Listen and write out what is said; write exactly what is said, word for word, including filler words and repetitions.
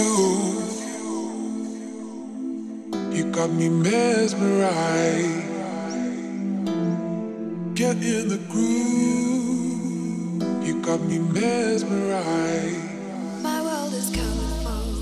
You got me mesmerized. Get in the groove. You got me mesmerized. My world is colorful.